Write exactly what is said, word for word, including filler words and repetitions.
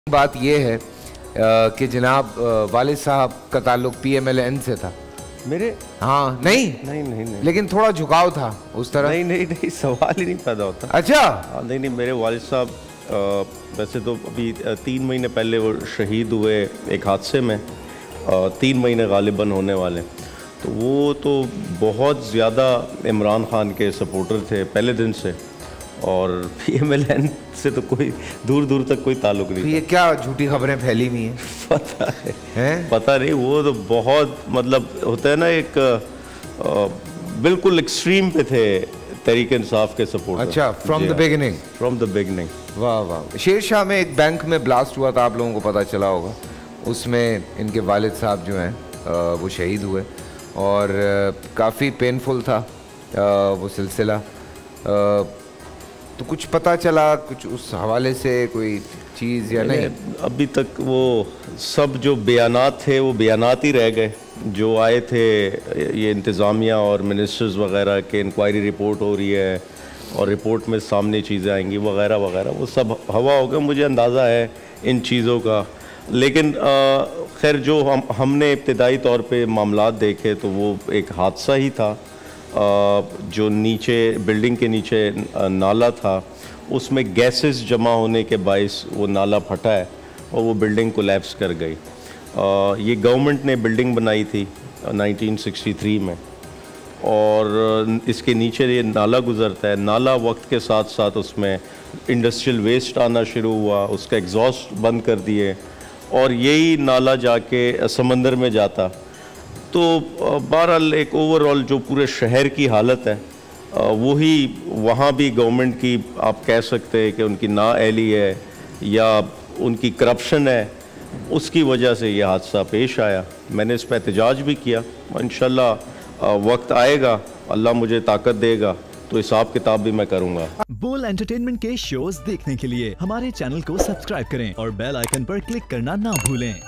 बात ये है कि जनाब वालिद साहब का ताल्लुक पी एम एल एन से था मेरे। हाँ नहीं नहीं नहीं नहीं लेकिन थोड़ा झुकाव था उस तरह। नहीं नहीं नहीं सवाल ही नहीं पैदा होता। अच्छा हाँ नहीं नहीं मेरे वालिद साहब वैसे तो अभी तीन महीने पहले वो शहीद हुए एक हादसे में, आ, तीन महीने गालिबन होने वाले। तो वो तो बहुत ज़्यादा इमरान खान के सपोर्टर थे पहले दिन से, और पी एम एल एन से तो कोई दूर दूर तक कोई ताल्लुक नहीं। तो ये क्या झूठी खबरें फैली हुई हैं? पता है, है? पता नहीं। वो तो बहुत मतलब होता है ना, एक आ, बिल्कुल एक्सट्रीम पे थे तहरीक इंसाफ के सपोर्टर। अच्छा, from the beginning. From the beginning. वाह वाह। शेर शाह में एक बैंक में ब्लास्ट हुआ था, आप लोगों को पता चला होगा। उसमें इनके वालिद साहब जो हैं वो शहीद हुए और काफ़ी पेनफुल था वो सिलसिला। तो कुछ पता चला कुछ उस हवाले से कोई चीज़ या नहीं? अभी तक वो सब जो बयानात थे वो बयानात ही रह गए। जो आए थे ये इंतज़ामिया और मिनिस्टर्स वगैरह के, इंक्वायरी रिपोर्ट हो रही है और रिपोर्ट में सामने चीज़ें आएंगी वगैरह वगैरह, वो सब हवा हो गया। मुझे अंदाज़ा है इन चीज़ों का, लेकिन खैर जो हम हमने इब्तदाई तौर पे मामलात देखे तो वो एक हादसा ही था। जो नीचे बिल्डिंग के नीचे नाला था उसमें गैसेस जमा होने के बाइस वो नाला फटा है और वो बिल्डिंग कोलैप्स कर गई। ये गवर्नमेंट ने बिल्डिंग बनाई थी नाइनटीन सिक्सटी थ्री में, और इसके नीचे ये नाला गुज़रता है। नाला वक्त के साथ साथ उसमें इंडस्ट्रियल वेस्ट आना शुरू हुआ, उसका एग्जॉस्ट बंद कर दिए और यही नाला जाके समंदर में जाता। तो बहरहाल एक ओवरऑल जो पूरे शहर की हालत है वही, वहाँ भी गवर्नमेंट की आप कह सकते हैं कि उनकी नाअहली है या उनकी करप्शन है, उसकी वजह से ये हादसा पेश आया। मैंने इस पर एहतजाज भी किया। इंशाल्लाह वक्त आएगा, अल्लाह मुझे ताकत देगा तो हिसाब किताब भी मैं करूँगा। बोल एंटरटेनमेंट के शोज देखने के लिए हमारे चैनल को सब्सक्राइब करें और बेल आइकन पर क्लिक करना ना भूलें।